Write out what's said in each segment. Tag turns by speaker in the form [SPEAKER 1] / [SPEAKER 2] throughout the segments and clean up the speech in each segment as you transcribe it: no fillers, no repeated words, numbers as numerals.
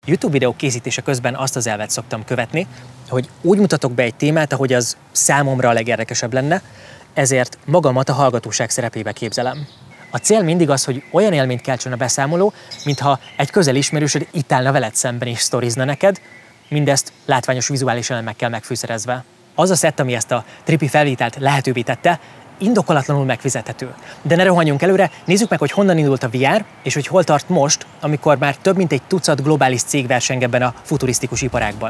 [SPEAKER 1] YouTube videó készítése közben azt az elvet szoktam követni, hogy úgy mutatok be egy témát, ahogy az számomra a legérdekesebb lenne, ezért magamat a hallgatóság szerepébe képzelem. A cél mindig az, hogy olyan élményt keltsen a beszámoló, mintha egy közeli ismerősöd itt állna veled szemben és sztorizna neked, mindezt látványos vizuális elemekkel megfűszerezve. Az a szett, ami ezt a tripi felvételt lehetővé tette, indokolatlanul megfizethető. De ne rohanjunk előre, nézzük meg, hogy honnan indult a VR, és hogy hol tart most, amikor már több mint egy tucat globális cég verseng ebben a futurisztikus iparágban.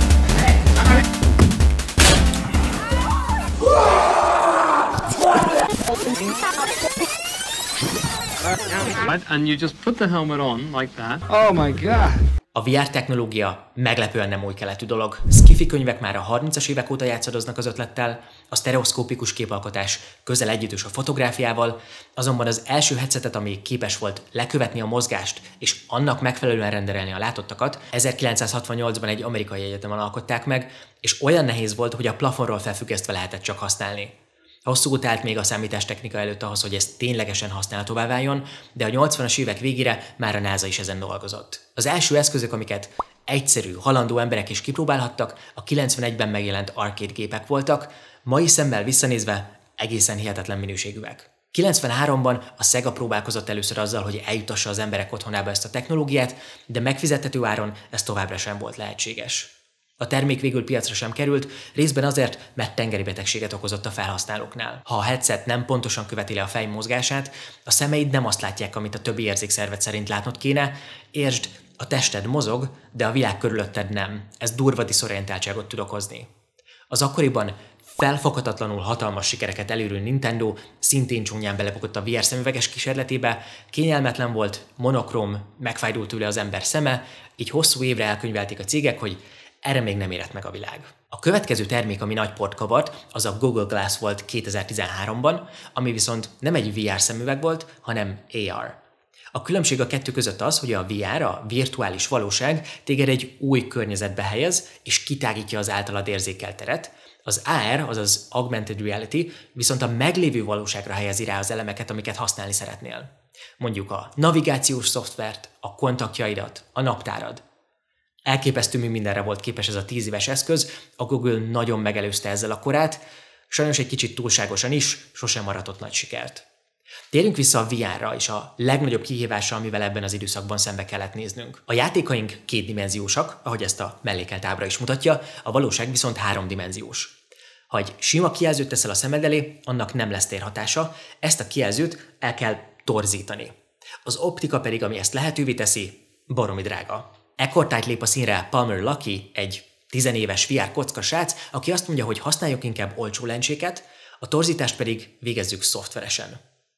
[SPEAKER 2] And you just put the helmet on like that.
[SPEAKER 3] Oh my god!
[SPEAKER 1] A VR technológia meglepően nem új keletű dolog. Sci-fi könyvek már a 30-as évek óta játszadoznak az ötlettel, a sztereoszkópikus képalkotás közel együttes a fotográfiával, azonban az első headsetet, ami képes volt lekövetni a mozgást és annak megfelelően renderelni a látottakat, 1968-ban egy amerikai egyetemen alkották meg, és olyan nehéz volt, hogy a plafonról felfüggesztve lehetett csak használni. Hosszú út állt még a számítástechnika előtt ahhoz, hogy ez ténylegesen használhatóvá váljon, de a 80-as évek végére már a NASA is ezen dolgozott. Az első eszközök, amiket egyszerű, halandó emberek is kipróbálhattak, a 91-ben megjelent arcade gépek voltak, mai szemmel visszanézve egészen hihetetlen minőségűek. 93-ban a Sega próbálkozott először azzal, hogy eljutassa az emberek otthonába ezt a technológiát, de megfizethető áron ez továbbra sem volt lehetséges. A termék végül piacra sem került, részben azért, mert tengeri betegséget okozott a felhasználóknál. Ha a headset nem pontosan követi le a fej mozgását, a szemeid nem azt látják, amit a többi érzékszervet szerint látnod kéne. Értsd, a tested mozog, de a világ körülötted nem. Ez durva diszorientáltságot tud okozni. Az akkoriban felfoghatatlanul hatalmas sikereket elérő Nintendo szintén csúnyán belebukott a VR szemüveges kísérletébe, kényelmetlen volt, monokróm, megfájdult tőle az ember szeme, így hosszú évre elkönyvelték a cégek, hogy erre még nem érett meg a világ. A következő termék, ami nagy port kavart, az a Google Glass volt 2013-ban, ami viszont nem egy VR szemüveg volt, hanem AR. A különbség a kettő között az, hogy a VR, a virtuális valóság téged egy új környezetbe helyez, és kitágítja az általad érzékelt teret. Az AR, azaz Augmented Reality, viszont a meglévő valóságra helyezi rá az elemeket, amiket használni szeretnél. Mondjuk a navigációs szoftvert, a kontaktjaidat, a naptárad. Elképesztő, mi mindenre volt képes ez a 10 éves eszköz, a Google nagyon megelőzte ezzel a korát, sajnos egy kicsit túlságosan is, sosem aratott nagy sikert. Térjünk vissza a VR-ra és a legnagyobb kihívással, amivel ebben az időszakban szembe kellett néznünk. A játékaink kétdimenziósak, ahogy ezt a mellékelt ábra is mutatja, a valóság viszont háromdimenziós. Ha egy sima kijelzőt teszel a szemed elé, annak nem lesz térhatása, ezt a kijelzőt el kell torzítani. Az optika pedig, ami ezt lehetővé teszi, baromi drága. Ekkortájt lép a színre Palmer Luckey, egy 10 éves VR kocka srác, aki azt mondja, hogy használjuk inkább olcsó lencséket, a torzítást pedig végezzük szoftveresen.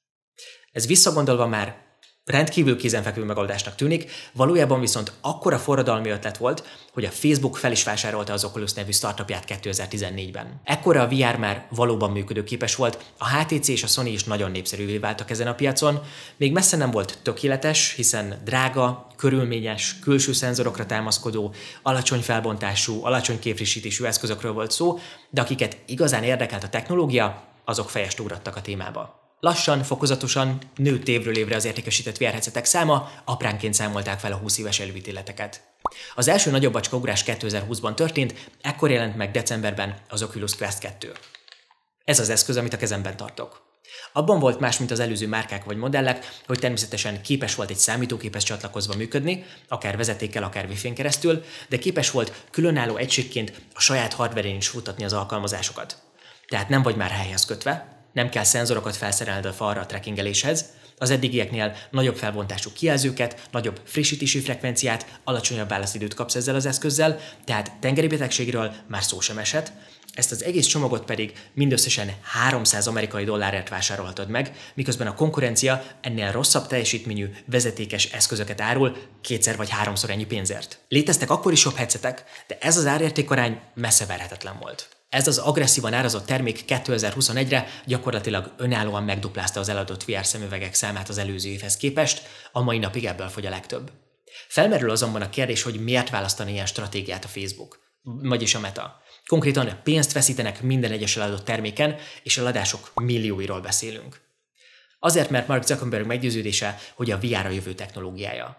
[SPEAKER 1] Ez visszagondolva már rendkívül kézenfekvő megoldásnak tűnik, valójában viszont akkora forradalmi ötlet volt, hogy a Facebook fel is vásárolta az Oculus nevű startupját 2014-ben. Ekkora a VR már valóban működőképes volt, a HTC és a Sony is nagyon népszerűvé váltak ezen a piacon, még messze nem volt tökéletes, hiszen drága, körülményes, külső szenzorokra támaszkodó, alacsony felbontású, alacsony képfrissítésű eszközökről volt szó, de akiket igazán érdekelt a technológia, azok fejest ugrattak a témába. Lassan, fokozatosan nőtt évről évre az értékesített VR headsetek száma, apránként számolták fel a 20 éves előítéleteket. Az első nagyobb acskaugrás 2020-ban történt, ekkor jelent meg decemberben az Oculus Quest 2. Ez az eszköz, amit a kezemben tartok. Abban volt más, mint az előző márkák vagy modellek, hogy természetesen képes volt egy számítógéphez csatlakozva működni, akár vezetékkel, akár Wi-Fi-n keresztül, de képes volt különálló egységként a saját hardverén is futtatni az alkalmazásokat. Tehát nem vagy már helyhez kötve, nem kell szenzorokat felszerelned a falra a trackingeléshez, az eddigieknél nagyobb felbontású kijelzőket, nagyobb frissítési frekvenciát, alacsonyabb válaszidőt kapsz ezzel az eszközzel, tehát tengeri betegségről már szó sem esett, ezt az egész csomagot pedig mindösszesen 300 amerikai dollárért vásárolhatod meg, miközben a konkurencia ennél rosszabb teljesítményű vezetékes eszközöket árul 2-szer vagy 3-szor ennyi pénzért. Léteztek akkor is jobb headsetek, de ez az árértékarány messze verhetetlen volt. Ez az agresszívan árazott termék 2021-re gyakorlatilag önállóan megduplázta az eladott VR szemüvegek számát az előző évhez képest, a mai napig ebből fogy a legtöbb. Felmerül azonban a kérdés, hogy miért választani ilyen stratégiát a Facebook, vagyis a Meta. Konkrétan pénzt veszítenek minden egyes eladott terméken, és eladások millióiról beszélünk. Azért, mert Mark Zuckerberg meggyőződése, hogy a VR a jövő technológiája.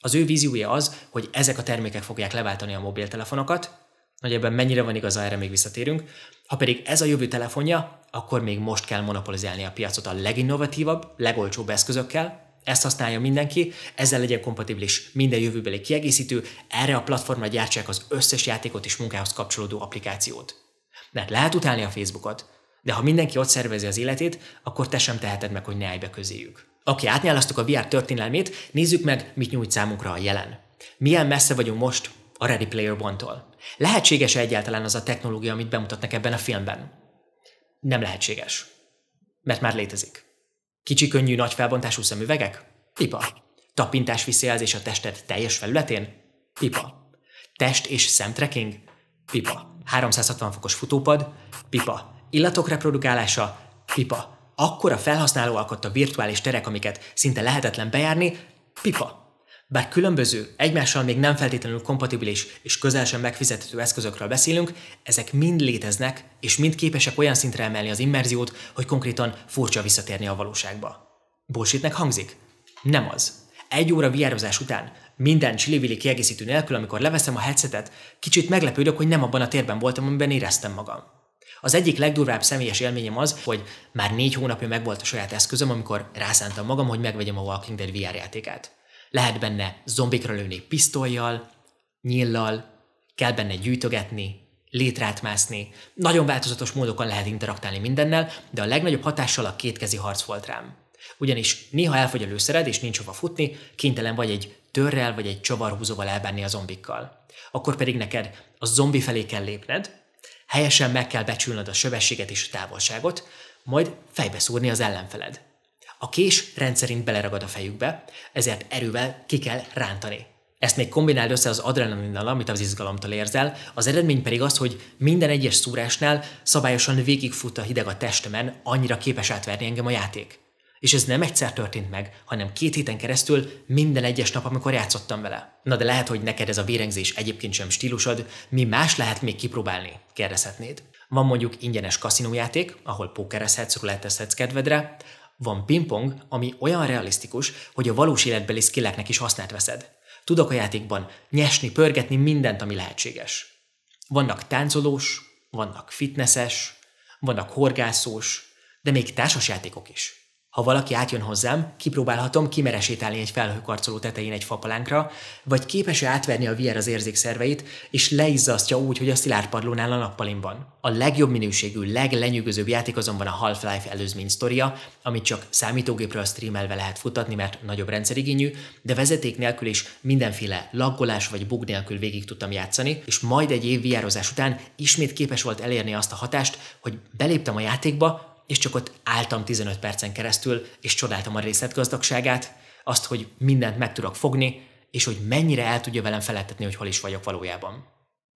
[SPEAKER 1] Az ő víziója az, hogy ezek a termékek fogják leváltani a mobiltelefonokat, hogy ebben mennyire van igaza, erre még visszatérünk. Ha pedig ez a jövő telefonja, akkor még most kell monopolizálni a piacot a leginnovatívabb, legolcsóbb eszközökkel. Ezt használja mindenki, ezzel legyen kompatibilis minden jövőbeli kiegészítő, erre a platformra gyártsák az összes játékot és munkához kapcsolódó applikációt. Mert lehet utálni a Facebookot, de ha mindenki ott szervezi az életét, akkor te sem teheted meg, hogy ne állj be közéjük. Oké, átnyálasztuk a VR történelmét, nézzük meg, mit nyújt számunkra a jelen. Milyen messze vagyunk most a Ready Player One-tól? Lehetséges-e egyáltalán az a technológia, amit bemutatnak ebben a filmben? Nem lehetséges. Mert már létezik. Kicsi, könnyű, nagy felbontású szemüvegek? Pipa. Tapintás visszajelzés a tested teljes felületén? Pipa. Test és szemtracking? Pipa. 360 fokos futópad? Pipa. Illatok reprodukálása? Pipa. Akkora felhasználó alkotta virtuális terek, amiket szinte lehetetlen bejárni? Pipa. Bár különböző, egymással még nem feltétlenül kompatibilis és közel sem megfizethető eszközökről beszélünk, ezek mind léteznek, és mind képesek olyan szintre emelni az immerziót, hogy konkrétan furcsa visszatérni a valóságba. Bullshitnek hangzik? Nem az. 1 óra VR-ozás után, minden csili-vili kiegészítő nélkül, amikor leveszem a headsetet, kicsit meglepődök, hogy nem abban a térben voltam, amiben éreztem magam. Az egyik legdurvább személyes élményem az, hogy már 4 hónapja megvolt a saját eszközöm, amikor rászántam magam, hogy megvegyem a Walking Dead VR játékát. Lehet benne zombikra lőni pisztollyal, nyíllal, kell benne gyűjtögetni, létrát mászni, nagyon változatos módokon lehet interaktálni mindennel, de a legnagyobb hatással a kétkezi harc volt rám. Ugyanis néha elfogy a lőszered és nincs hova futni, kénytelen vagy egy törrel vagy egy csavarhúzóval elbánni a zombikkal. Akkor pedig neked a zombi felé kell lépned, helyesen meg kell becsülnöd a sebességet és a távolságot, majd fejbe szúrni az ellenfeled. A kés rendszerint beleragad a fejükbe, ezért erővel ki kell rántani. Ezt még kombináld össze az adrenalinnal, amit az izgalomtól érzel, az eredmény pedig az, hogy minden egyes szúrásnál szabályosan végigfut a hideg a testemen, annyira képes átverni engem a játék. És ez nem egyszer történt meg, hanem 2 héten keresztül minden egyes nap, amikor játszottam vele. Na de lehet, hogy neked ez a vérengzés egyébként sem stílusod, mi más lehet még kipróbálni, kérdezhetnéd. Van mondjuk ingyenes kaszinójáték, ahol pókerezhetsz, rulettezhetsz kedvedre, van pingpong, ami olyan realisztikus, hogy a valós életbeli skilleknek is hasznát veszed. Tudok a játékban nyesni, pörgetni mindent, ami lehetséges. Vannak táncolós, vannak fitnesses, vannak horgászós, de még társasjátékok is. Ha valaki átjön hozzám, kipróbálhatom kimeresétálni egy felhőkarcoló tetején egy fapalánkra, vagy képes-e átverni a VR az érzékszerveit, és leizzasztja úgy, hogy a szilárd padlónál a nappalimban. A legjobb minőségű, leglenyűgözőbb játék azonban a Half-Life előzmény sztoria, amit csak számítógépről streamelve lehet futatni, mert nagyobb rendszerigényű, de vezeték nélkül is mindenféle laggolás vagy bug nélkül végig tudtam játszani, és majd egy év VR-ozás után ismét képes volt elérni azt a hatást, hogy beléptem a játékba, és csak ott álltam 15 percen keresztül, és csodáltam a részletgazdagságát, azt, hogy mindent meg tudok fogni, és hogy mennyire el tudja velem feledtetni, hogy hol is vagyok valójában.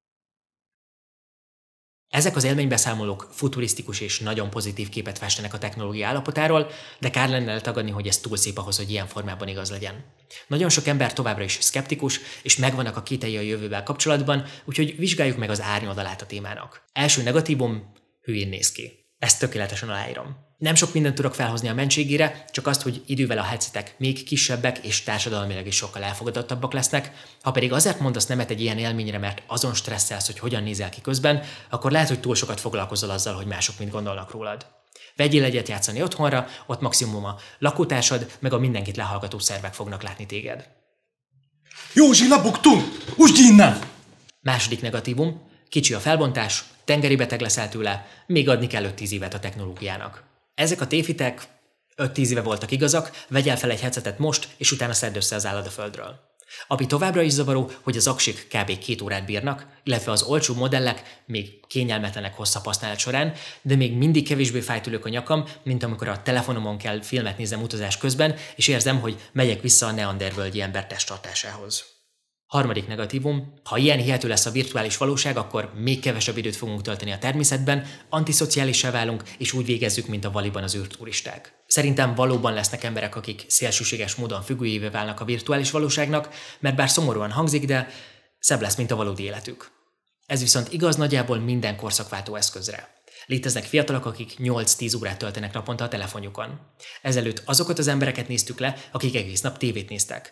[SPEAKER 1] Ezek az élménybeszámolók futurisztikus és nagyon pozitív képet festenek a technológia állapotáról, de kár lenne eltagadni, hogy ez túl szép ahhoz, hogy ilyen formában igaz legyen. Nagyon sok ember továbbra is szkeptikus, és megvannak a kételyei a jövővel kapcsolatban, úgyhogy vizsgáljuk meg az árnyoldalát a témának. Első negatívum, hülyén néz ki. Ezt tökéletesen aláírom. Nem sok mindent tudok felhozni a mentségére, csak azt, hogy idővel a headsetek még kisebbek és társadalmilag is sokkal elfogadottabbak lesznek. Ha pedig azért mondasz nemet egy ilyen élményre, mert azon stresszelsz, hogy hogyan nézel ki közben, akkor lehet, hogy túl sokat foglalkozol azzal, hogy mások mit gondolnak rólad. Vegyél egyet játszani otthonra, ott maximum a lakótársad, meg a mindenkit lehallgató szervek fognak látni téged.
[SPEAKER 3] Józsi, lebuktunk! Usd innen!
[SPEAKER 1] Második negatívum, kicsi a felbontás, tengeri beteg leszel tőle, még adni kell 5-10 évet a technológiának. Ezek a tévhitek 5-10 éve voltak igazak, vegyél fel egy headsetet most, és utána szedd össze az állad a földről. Ami továbbra is zavaró, hogy az aksik kb. 2 órát bírnak, illetve az olcsó modellek még kényelmetlenek hosszabb használat során, de még mindig kevésbé fájtülök a nyakam, mint amikor a telefonomon kell filmet nézem utazás közben, és érzem, hogy megyek vissza a neandervölgyi ember testtartásához. Harmadik negatívum, ha ilyen hihető lesz a virtuális valóság, akkor még kevesebb időt fogunk tölteni a természetben, antiszociálissá válunk, és úgy végezzük, mint a Valiban az űrturisták. Szerintem valóban lesznek emberek, akik szélsőséges módon függőjévé válnak a virtuális valóságnak, mert bár szomorúan hangzik, de szebb lesz, mint a valódi életük. Ez viszont igaz nagyjából minden korszakváltó eszközre. Léteznek fiatalok, akik 8-10 órát töltenek naponta a telefonjukon. Ezelőtt azokat az embereket néztük le, akik egész nap tévét néztek.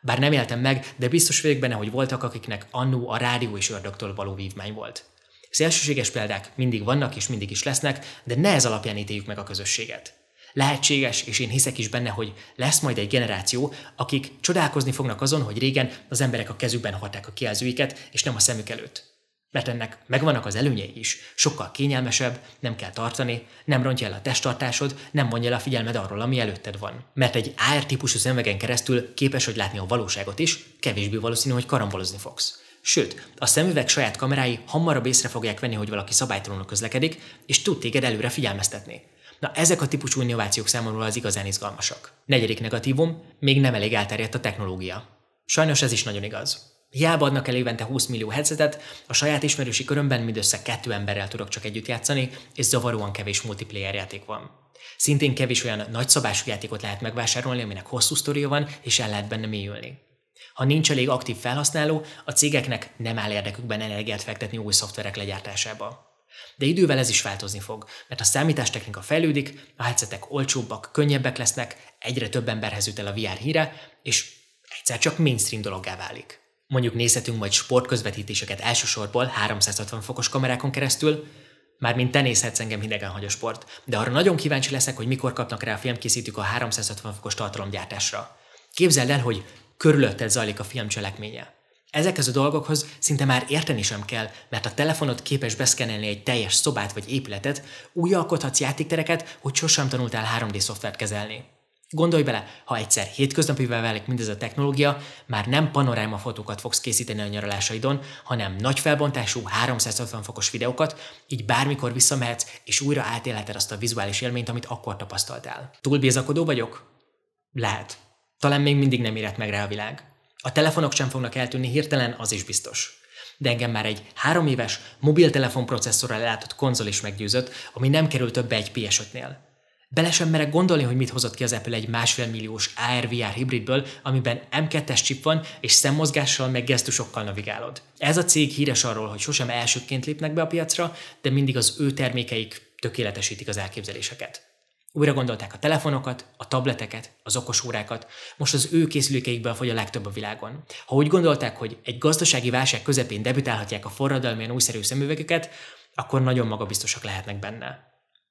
[SPEAKER 1] Bár nem éltem meg, de biztos vagyok benne, hogy voltak, akiknek annó a rádió és ördögtől való vívmány volt. Szélsőséges példák mindig vannak és mindig is lesznek, de ne ez alapján ítéljük meg a közösséget. Lehetséges, és én hiszek is benne, hogy lesz majd egy generáció, akik csodálkozni fognak azon, hogy régen az emberek a kezükben hordták a kijelzőiket, és nem a szemük előtt. Mert ennek megvannak az előnyei is. Sokkal kényelmesebb, nem kell tartani, nem rontja el a testtartásod, nem vonja el a figyelmed arról, ami előtted van. Mert egy AR-típusú szemüvegen keresztül képes vagy látni a valóságot is, kevésbé valószínű, hogy karambolozni fogsz. Sőt, a szemüveg saját kamerái hamarabb észre fogják venni, hogy valaki szabálytalanul közlekedik, és tud téged előre figyelmeztetni. Na, ezek a típusú innovációk számomra az igazán izgalmasak. Negyedik negatívum, még nem elég elterjedt a technológia. Sajnos ez is nagyon igaz. Hiába adnak el évente 20 millió headsetet, a saját ismerősi körömben mindössze 2 emberrel tudok csak együtt játszani, és zavaróan kevés multiplayer játék van. Szintén kevés olyan nagyszabású játékot lehet megvásárolni, aminek hosszú sztoria van, és el lehet benne mélyülni. Ha nincs elég aktív felhasználó, a cégeknek nem áll érdekükben energiát fektetni új szoftverek legyártásába. De idővel ez is változni fog, mert a számítástechnika fejlődik, a headsetek olcsóbbak, könnyebbek lesznek, egyre több emberhez jut el a VR híre, és egyszer csak mainstream dologgá válik. Mondjuk nézhetünk majd sportközvetítéseket elsősorból 360 fokos kamerákon keresztül, mármint te nézhetsz, engem hidegen hagy a sport, de arra nagyon kíváncsi leszek, hogy mikor kapnak rá a filmkészítők a 360 fokos tartalomgyártásra. Képzeld el, hogy körülötted zajlik a film cselekménye. Ezekhez a dolgokhoz szinte már érteni sem kell, mert a telefonod képes beszkennelni egy teljes szobát vagy épületet, úgy alkothatsz játéktereket, hogy sosem tanultál 3D szoftvert kezelni. Gondolj bele, ha egyszer hétköznapivá válik mindez a technológia, már nem panoráma fotókat fogsz készíteni a nyaralásaidon, hanem nagy felbontású 360 fokos videókat, így bármikor visszamehetsz, és újra átélheted azt a vizuális élményt, amit akkor tapasztaltál. Túl bizakodó vagyok? Lehet. Talán még mindig nem érett meg rá a világ. A telefonok sem fognak eltűnni hirtelen, az is biztos. De engem már egy 3 éves mobiltelefon processzorral ellátott konzol is meggyőzött, ami nem kerül többe egy PS5-nél. Bele sem merek gondolni, hogy mit hozott ki az Apple egy 1,5 milliós AR-VR hibridből, amiben M2-es chip van, és szemmozgással meg gesztusokkal navigálod. Ez a cég híres arról, hogy sosem elsőként lépnek be a piacra, de mindig az ő termékeik tökéletesítik az elképzeléseket. Újra gondolták a telefonokat, a tableteket, az okosórákat, most az ő készülékeikből fogy a legtöbb a világon. Ha úgy gondolták, hogy egy gazdasági válság közepén debütálhatják a forradalmian újszerű szemüvegeket, akkor nagyon magabiztosak lehetnek benne.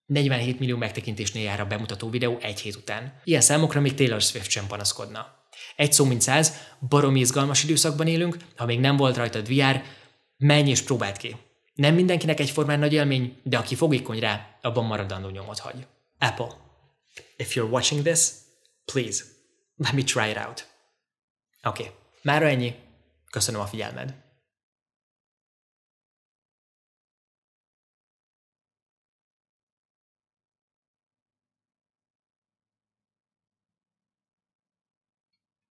[SPEAKER 1] 47 millió megtekintésnél jár a bemutató videó egy hét után. Ilyen számokra még Taylor Swift sem panaszkodna. Egy szó mint 100, baromi izgalmas időszakban élünk, ha még nem volt rajtad VR, menj és próbáld ki. Nem mindenkinek egyformán nagy élmény, de aki fogékony rá, abban maradandó nyomot hagy. Apple, if you're watching this, please, let me try it out. Oké, mára ennyi. Köszönöm a figyelmed.